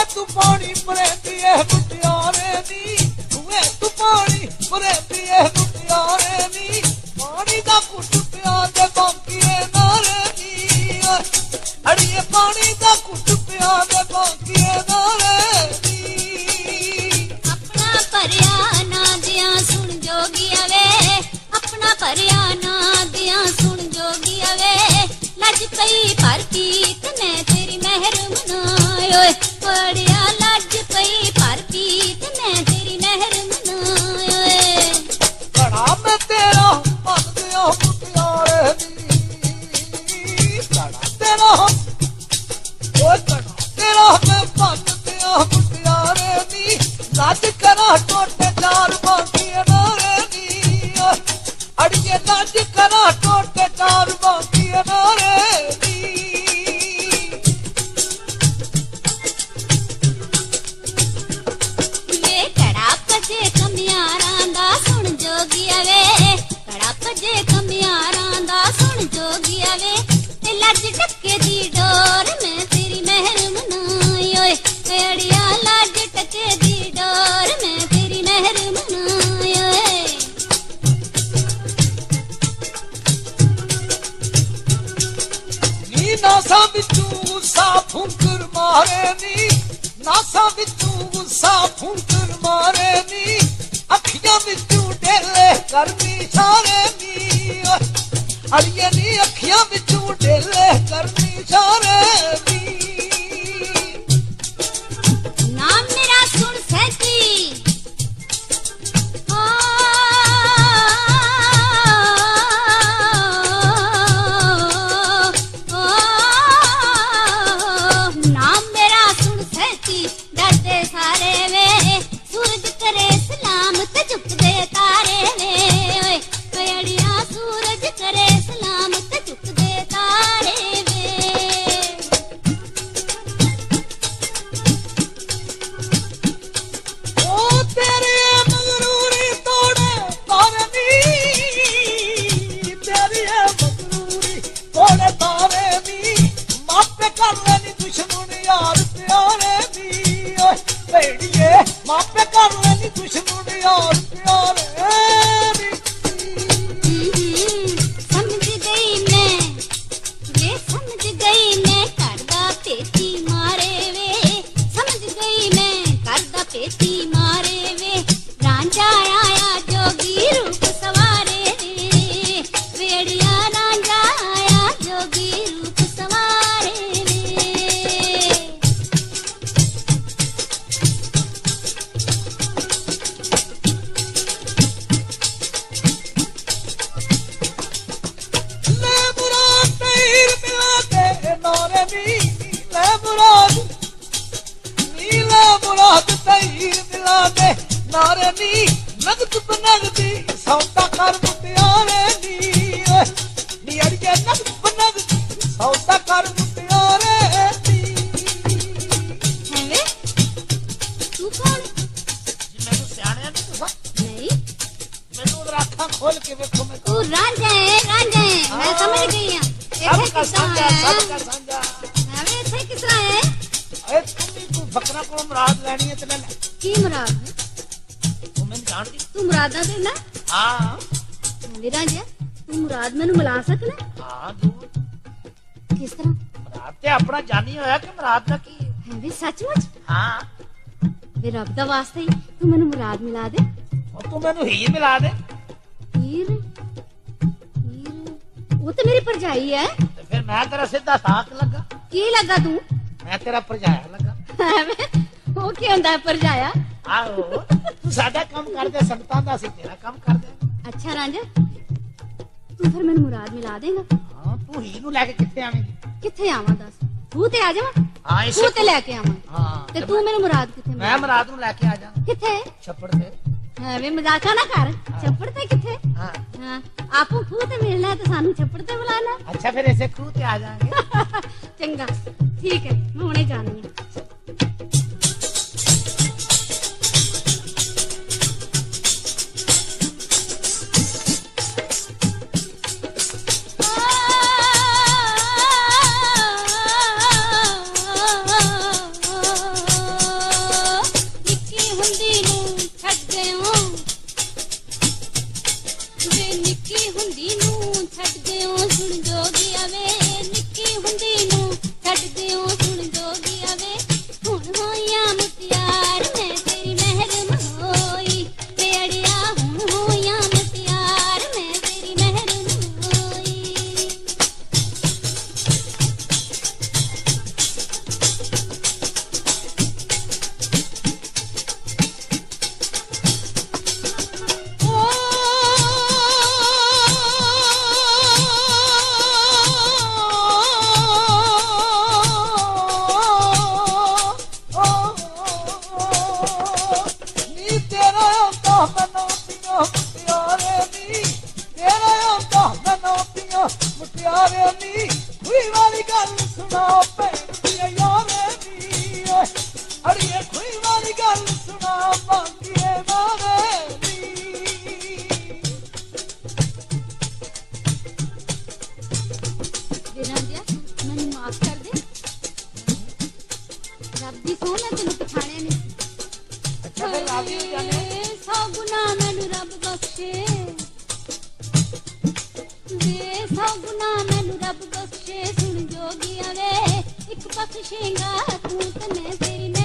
तू पानी भरेंदी है मुटियारे नी कुएं तू पानी भरेंदी है मुटियारे नी पानी दा कुट पिया दे बांकिए नारे नी अड़िए पानी दा कुट पिया दे बांकिए नारे नी अपना भरिया ना दिया सुन जोगिया वे अपना भरिया ना दिया सुन जोगिया वे लज पई भर पीत मैं तेरी मेहर मनाए पड़िया लज पई भर पीत मैं तेरी मेहर मनाए घड़ा में तेरा मन दिया मुटियारे नी घड़ा तेरा ओए घड़ा तेरा मैं मन दिया मुटियारे नी लज करा टोटे चार बांकिए नारे नी अड़िए लज करा टोटे चार बांकिए नारे नी वे कड़ा पजे कमियारां दा सुन जोगिया वे कड़ा पजे कमियारां दा सुन जोगिया वे ते लज टके दी डोर मैं तेरी मेहर मनाई ओए अड़िया लज टके दी डोर मैं तेरी मेहर मनाई ओए नी नासा बिचू गुस्सा फुंकर मारे नी नासा बिचू गुस्सा फुंकर मारे नी अखियां बिचू डेले करनी सारे नी अड़िए नी अखियां बिचू डेले करनी सारे नी नाम मेरा सुन सैती नाम मेरा सुन सैती डरते सारे वे सूरज करे सलाम ते झुकदे तारे वे ओए अड़िया सूरज करे सलाम ते झुकदे तारे वे ओ तेरे मगरूरी तोड़े तारे नी तेरी मगरूरी तोड़े तारे नी मापे कर लेनी दुश्मन यार प्यारे नी भेड़िए मापे कर लेनी दुश्मन यार प्यारे नी समझ गई मैं वे समझ गई मैं करदा पेती मारे वे समझ गई मैं करदा पेती मारे वे रांझा आया जोगी रूप सवारे वे वेड़िया रांझा आया जोगी रूप सवारे वे ले मुराद तीर मिला दे नारे नी ले मुराद तीर मिला दे नारे नी नगद बनगदी सौदा कर मुटियारे नी नी अड़िए नगद बनगदी सौदा कर मुटियारे नी है वे तू कौन मैनू सियाणे नहीं तुसा नहीं मैनू उधर अखां खोल के वेखो मैं तू रांझा है मैं समझ गई हां सबका साझा है वे इथे किस तरह है ए तुमी को बकरा को मुराद लेनी है ते ले ले की मुराद है तू मैनू जानदी तू मुरादा देना हां मेरा जी तू मुराद मैनू मिला सकना हां तू किस तरह मुराद ते अपना जानी होया कि मुराद दा की है वे सचमुच हां वे रब दा वास्ते ही तू मैनू मुराद मिला दे और तू मैनू ही मिला दे हीर वो तो मेरी भरजाई है ते फिर मैं तेरा सीधा साथ लगा की लगा तू मैं तेरा भरजाया लगा वो की हुंदा है भरजाया आहो तू साडा काम कर दे संगतां दा सी तेरा काम कर दे अच्छा रांझा तू फिर मैनू मुराद मिला देगा हां तू ही नु लेके किथे आवेंगी किथे आवां दस तू ते आ जावां हां तू ते लेके आवां हां ते तू मैनू मुराद किथे मैं मुराद नु लेके आ जा किथे छप्पड़ से है वे मजाक ना कर छप्पड़ ते किथे हां हां आपू खूह ते मिलना है तो सानू छप्पड़ ते बुलाना अच्छा फिर ऐसे खूह ते आ जाएंगे चंगा ठीक है मैं हुणे जानी है ਨੀ ਸੋਹਣਾ ਤੈਨੂੰ ਪਛਾਣਿਆ ਨਹੀਂ ਅੱਛਾ ਫਿਰ ਰਾਜ਼ੀ ਹੋ ਜਾਣੇ ਸੌ ਗੁਨਾਹ ਮੈਨੂੰ ਰੱਬ ਬਖਸ਼ੇ ਵੇ ਸੌ ਗੁਨਾਹ ਮੈਨੂੰ ਰੱਬ ਬਖਸ਼ੇ ਸੁਣ ਜੋਗੀਆਂ ਵੇ ਇੱਕ ਬਖਸ਼ੇਗਾ ਤੂੰ ਤਨੇ ਤੇਰੀ